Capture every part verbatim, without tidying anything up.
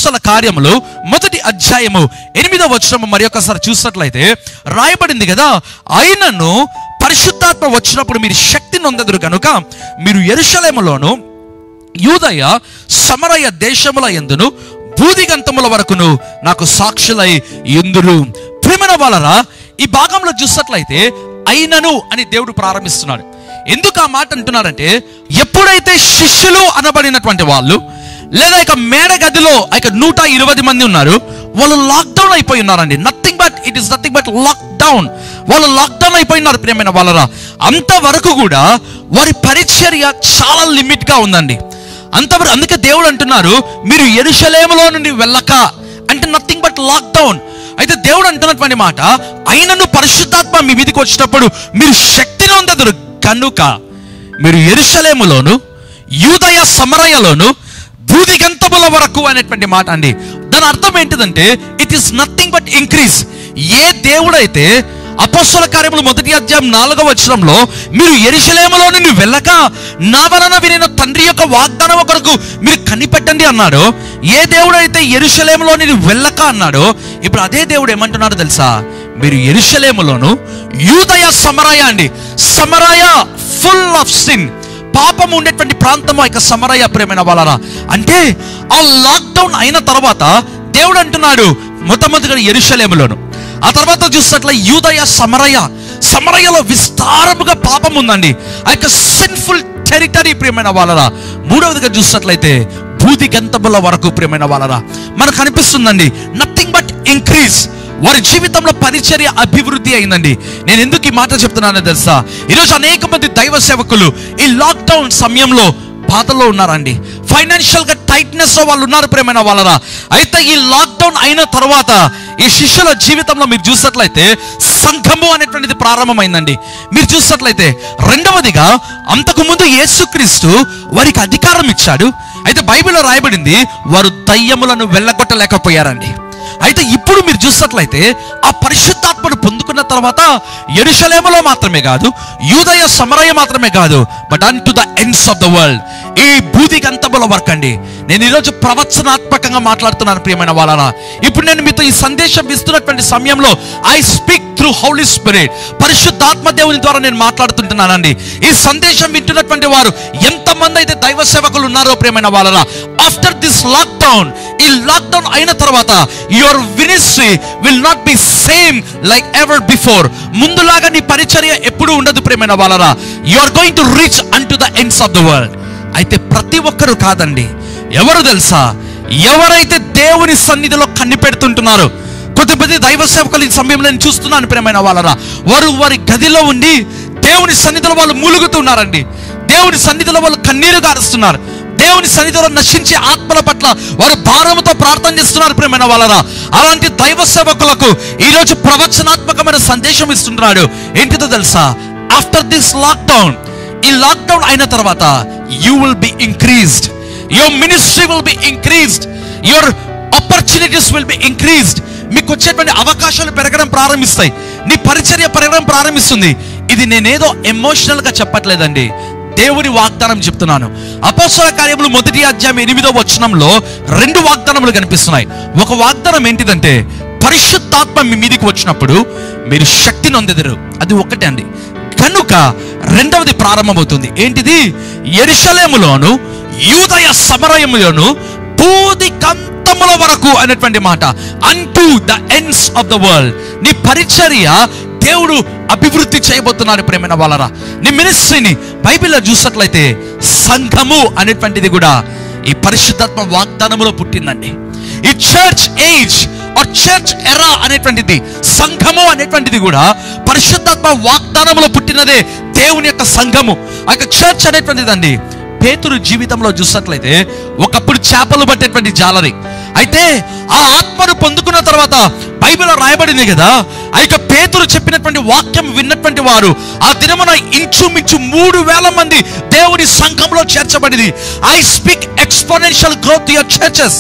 అపోస్తల కార్యములు మొదటి అధ్యాయము ఎనిమిదవ వచనము మరి ఒకసారి చూసినట్లయితే రాయబడింది కదా, ఆయనను పరిశుద్ధాత్మ వచ్చినప్పుడు మీరు శక్తి నొందెదరు కనుక మీరు యెరూషలేములోను యూదయ సమరయ దేశముల యందును భూదిగంతముల వరకును నాకు సాక్షులై యుందురు. ప్రియమైన వాళ్ళరా, ఈ భాగంలో చూసినట్లయితే అయినను అని దేవుడు ప్రారంభిస్తున్నాడు. ఎందుకు ఆ మాట అంటున్నారంటే, ఎప్పుడైతే శిష్యులు అనబడినటువంటి వాళ్ళు లేదా ఇక మేడ గదిలో ఇక నూట ఇరవై మంది ఉన్నారు, వాళ్ళు లాక్డౌన్ అయిపోయి ఉన్నారండి. Nothing but it is nothing but lockdown. వాళ్ళు లాక్డౌన్ అయిపోయినారు ప్రియమైన వాళ్ళరా. అంతవరకు కూడా వారి పరిచర్య చాలా లిమిట్ గా ఉందండి. అంతవరకు అందుకే దేవుడు అంటున్నారు, మీరు యెరూషలేములో నుండి వెళ్ళక అంటే నథింగ్ బట్ లాక్డౌన్. అయితే దేవుడు అంటున్నటువంటి మాట, ఆయనను పరిశుద్ధాత్మ మీ మీదకి వచ్చినప్పుడు మీరు శక్తిని పొందెదరు కనుక మీరు యెరూషలేములోను యూదయ సమరయలోను భూదిగంతముల వరకు అనేటువంటి మాట అండి. దాని అర్థం ఏంటిదంటే, it is nothing but increase. ఏ దేవుడైతే అపోస్తల కార్యములు మొదటి అధ్యాయం నాలుగవ వచనంలో మీరు యెరూషలేములో నుండి వెళ్ళక నా వలన వినిన తండ్రి యొక్క వాగ్దానం కొరకు మీరు కనిపెట్టండి అన్నాడో, ఏ దేవుడైతే యెరూషలేములో నుండి వెళ్ళక అన్నాడో, ఇప్పుడు అదే దేవుడు ఏమంటున్నాడో తెలుసా, మీరు యెరూషలేములోను యూదయ సమరయ అండి. సమరయ ఫుల్ ఆఫ్ సిన్, పాపం ఉండేటువంటి ప్రాంతము ఇక సమరయ ప్రేమైన వాళ్ళరా. అంటే ఆ లాక్డౌన్ అయిన తర్వాత దేవుడు అంటున్నాడు మొట్టమొదటిగా యెరూషలేములోను, ఆ తర్వాత చూసినట్లే యూదయ సమరయ. సమరయలో విస్తారముగా పాపం ఉందండి, ఆ యొక్క సిన్ఫుల్ టెరిటరీ ప్రియమైన వాళ్ళరా. మూడవదిగా చూసినట్లయితే భూదిగంతముల వరకు ప్రియమైన వాళ్ళరా మనకు అనిపిస్తుందండి నథింగ్ బట్ ఇంక్రీజ్. వారి జీవితంలో పరిచర్య అభివృద్ధి అయిందండి. నేను ఎందుకు ఈ మాట చెప్తున్నానో తెలుసా, ఈరోజు అనేక మంది దైవ సేవకులు ఈ లాక్డౌన్ సమయంలో బాధలో ఉన్నారండి. ఫైనాన్షియల్ గా టైట్నెస్ లో వాళ్ళు ఉన్నారు ప్రేమైన వాళ్ళరా. అయితే ఈ లాక్డౌన్ అయిన తర్వాత ఈ శిష్యుల జీవితంలో మీరు చూసినట్లయితే సంఘము అనేటువంటిది ప్రారంభమైందండి. మీరు చూసినట్లయితే రెండవదిగా అంతకు ముందు యేసుక్రీస్తు వారికి అధికారం ఇచ్చాడు. అయితే బైబిల్లో రాయబడింది వారు దయ్యములను వెళ్ళగొట్టలేకపోయారండి. అయితే ఇప్పుడు మీరు చూసినట్లయితే ఆ పరిశుద్ధాత్మను పొందుకున్న తర్వాత యెరూషలేములో మాత్రమే కాదు, యూదయ సమరయ మాత్రమే కాదు, but unto the ends of the world, ఈ భూదిగంతముల వరకు అండి. నేను ఈరోజు ప్రవచనాత్మకంగా మాట్లాడుతున్నాను ప్రియమైన వాళ్ళరా. ఇప్పుడు నేను మీతో ఈ సందేశం ఇస్తున్నటువంటి సమయంలో I speak through Holy Spirit, పరిశుద్ధాత్మ దేవుని ద్వారా నేను మాట్లాడుతుంటున్నానండి. ఈ సందేశం వింటున్నటువంటి వారు ఎంతమంది అయితే దైవ సేవకులు ఉన్నారో ప్రియమైన వాళ్ళరా, ఆఫ్టర్ దిస్ లాక్డౌన్, ఈ లాక్డౌన్ అయిన తర్వాత your ministry will not be same like ever before. ముందులాగా నీ పరిచర్య ఎప్పుడు ఉండదు ప్రియమైన వాళ్ళరా. You are going to reach unto the ends of the world. అయితే ప్రతి ఒక్కరు కాదండి, ఎవరు తెలుసా, ఎవరైతే దేవుని సన్నిధిలో కనిపెడుతుంటున్నారో. కొద్దిమంది దైవ సేవకులు ఈ సమయంలో నేను చూస్తున్నాను ప్రియమైన వాళ్ళరా, వారు వారి గదిలో ఉండి దేవుని సన్నిధిలో వాళ్ళు మూలుగుతున్నారండి. దేవుని సన్నిధిలో వాళ్ళు కన్నీరు గారుస్తున్నారు. దేవుని సన్నిధిలో నశించే ఆత్మల పట్ల వారు భారముతో ప్రార్థన చేస్తున్నారు ప్రియమైన వాళ్ళరా. అలాంటి దైవ సేవకులకు ఈరోజు ప్రవచనాత్మకమైన సందేశం ఇస్తున్నాడు. ఏంటిదో తెలుసా, ఆఫ్టర్ దిస్ లాక్డౌన్, ఈ లాక్డౌన్ అయిన తర్వాత you will be increased, your ministry will be increased, your opportunities will be increased. మీకు వచ్చేటువంటి అవకాశాలు పెరగడం ప్రారంభిస్తాయి, నీ పరిచర్య పెరగడం ప్రారంభిస్తుంది. ఇది నేనేదో ఎమోషనల్ గా చెప్పట్లేదండి, దేవుని వాగ్దానం చెప్తున్నాను. అపోస్తల కార్యములు మొదటి అధ్యాయం ఎనిమిదో వచనంలో రెండు వాగ్దానములు కనిపిస్తున్నాయి. ఒక వాగ్దానం ఏంటిదంటే, పరిశుద్ధాత్మ మీ మీదికి వచ్చినప్పుడు మీరు శక్తి నొందెదరు. అది ఒకటే అండి. కనుక రెండవది ప్రారంభమవుతుంది. ఏంటిది? యెరూషలేములోను యూదయ సమరయములోను భూదిగంతముల వరకు అనేటువంటి మాట, unto the ends of the world. నీ పరిచర్య దేవుడు అభివృద్ధి చేయబోతున్నాడు ప్రేమైన వాళ్ళరా. నీ మినిస్ట్రీని బైబిల్లో చూసినట్లయితే సంఘము అనేటువంటిది కూడా ఈ పరిశుద్ధాత్మ వాగ్దానములో పుట్టిందండి. ఈ చర్చ్ ఏజ్ ఆర్ చర్చ్ ఎరా అనేటువంటిది, సంఘము అనేటువంటిది కూడా పరిశుద్ధాత్మ వాగ్దానములో పుట్టినదే దేవుని యొక్క సంఘము. ఆ యొక్క చర్చ్ అనేటువంటిది అండి. పేతురు జీవితంలో చూసినట్లయితే ఒకప్పుడు చేపలు పట్టేటువంటి జాలరి. అయితే ఆ ఆత్మను పొందుకున్న తర్వాత బైబిల్లో రాయబడింది కదా, ఆ యొక్క పేతురు చెప్పినటువంటి వాక్యం విన్నటువంటి వారు ఆ దినమున ఇంచుమించు మూడు వేల మంది దేవుని సంఘంలో చేర్చబడింది. I speak exponential growth to your churches.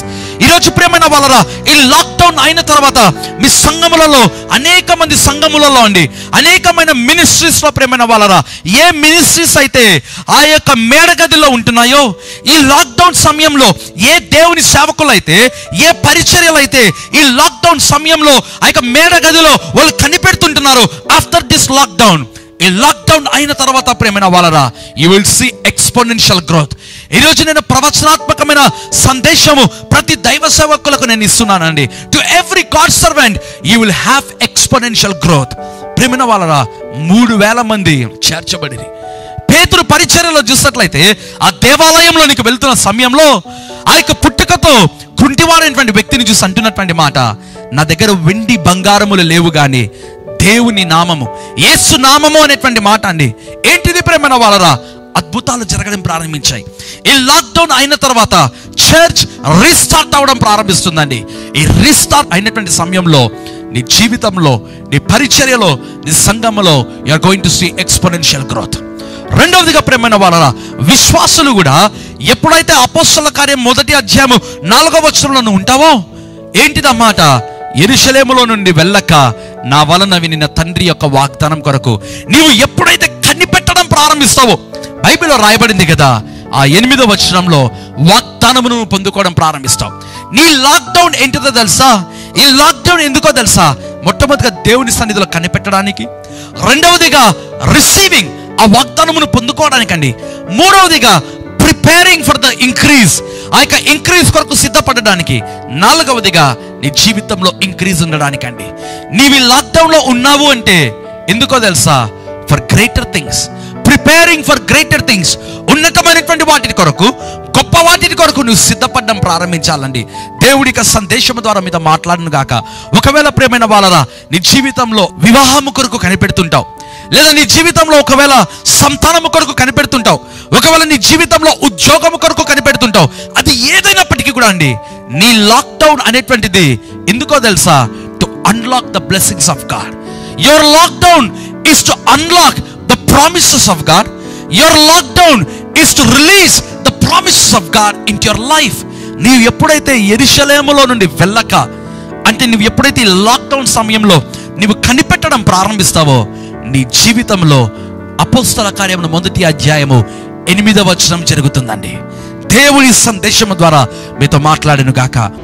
ఈరోజు ప్రియమైన వాళ్ళరా, ఈ లాక్డౌన్ అయిన తర్వాత మీ సంఘములలో అనేక మంది సంఘములలో అండి అనేకమైన మినిస్ట్రీస్ లో ప్రియమైన వాళ్ళరా, ఏ మినిస్ట్రీస్ అయితే ఆ యొక్క మేడగదిలో ఉంటున్నాయో, ఈ లాక్డౌన్ సమయంలో ఏ దేవుని సేవకులు అయితే, ఏ పరిచర్యలు అయితే ఈ లాక్డౌన్ సమయంలో ఆ యొక్క మేడగదిలో వాళ్ళు కనిపెడుతుంటున్నారు. ఆఫ్టర్ దిస్ లాక్డౌన్, ఈ లాక్డౌన్ అయిన తర్వాత ప్రియమైన వాళ్ళరా, you will see exponential growth. ఈరోజు నేను ప్రవచనాత్మకమైన సందేశము ప్రతి దైవ సేవకులకు నేను ఇస్తున్నానండి. To every God servant you will have exponential growth. ప్రియమైన వాళ్ళరా, మూడు వేల మంది చేర్చబడిరి. పేతురు పరిచర్యలో చూసినట్లయితే ఆ దేవాలయంలోనికి వెళ్తున్న సమయంలో ఆ యొక్క పుట్టుకతో కుంటివాడైనటువంటి వ్యక్తిని చూసి అంటున్నటువంటి మాట, నా దగ్గర వెండి బంగారములు లేవు కానీ దేవుని నామము, యేసు నామము అనేటువంటి మాట అండి. ఏంటిది ప్రేమైన వాళ్ళరా? అద్భుతాలు జరగడం ప్రారంభించాయి. ఈ లాక్డౌన్ అయిన తర్వాత చర్చ్ రీస్టార్ట్ అవడం ప్రారంభిస్తుందండి. ఈ రీస్టార్ట్ అయినటువంటి సమయంలో నీ జీవితంలో, నీ పరిచర్యలో, నీ సంఘములో you are going to see exponential growth. రెండవదిగా ప్రేమైన వాళ్ళరా, విశ్వాసులు కూడా ఎప్పుడైతే అపోస్తల కార్యం మొదటి అధ్యాయము నాలుగవ వచనంలో ఉంటావో, ఏంటిదన్నమాట? యెరూషలేములో నుండి వెళ్ళక నా వలన వినిన తండ్రి యొక్క వాగ్దానం కొరకు నీవు ఎప్పుడైతే కనిపెట్టడం ప్రారంభిస్తావో, బైబిల్లో రాయబడింది కదా, ఆ ఎనిమిదో వచనంలో వాగ్దానమును పొందుకోవడం ప్రారంభిస్తావు. నీ లాక్డౌన్ ఏంటిదో తెలుసా? ఈ లాక్డౌన్ ఎందుకో తెలుసా? మొట్టమొదటిగా దేవుని సన్నిధిలో కనిపెట్టడానికి, రెండవదిగా రిసీవింగ్, ఆ వాగ్దానమును పొందుకోవడానికండి, మూడవదిగా ప్రిపేరింగ్ ఫర్ ద ఇంక్రీజ్, ఆ యొక్క ఇంక్రీజ్ కొరకు సిద్ధపడడానికి, నాలుగవదిగా నీ జీవితంలో ఇంక్రీజ్ ఉండడానికండి. నీవి లాక్డౌన్ లో ఉన్నావు అంటే ఎందుకో తెలుసా? For greater things, preparing for greater things, ఉన్నతమైనటువంటి వాటి కొరకు, గొప్ప వాటి కొరకు నువ్వు సిద్ధపడడం ప్రారంభించాలండి. దేవుడికి సందేశం ద్వారా మీద మాట్లాడను గాక. ఒకవేళ ప్రియమైన వాళ్ళరా, నీ జీవితంలో వివాహము కొరకు కనిపెడుతుంటావు, లేదా నీ జీవితంలో ఒకవేళ సంతానము కొరకు కనిపెడుతుంటావు, ఒకవేళ నీ జీవితంలో ఉద్యోగము కొరకు కనిపెడుతుంటావు, అది ఏదైనప్పటికీ కూడా అండి, నీ లాక్డౌన్ అనేటువంటిది ఎందుకో తెలుసా? To unlock the blessings of God. Your lockdown is to unlock the promises of God. Your lockdown is to release the promises of God in your life. నీవు ఎప్పుడైతే యెరూషలేములో నుండి వెళ్ళక, అంటే నువ్వు ఎప్పుడైతే లాక్డౌన్ సమయంలో నీవు కనిపెట్టడం ప్రారంభిస్తావో, నీ జీవితంలో అపోస్తల కార్యముల మొదటి అధ్యాయము ఎనిమిదవ వచనం జరుగుతుందండి. దేవుని సందేశం ద్వారా మీతో మాట్లాడను గాక.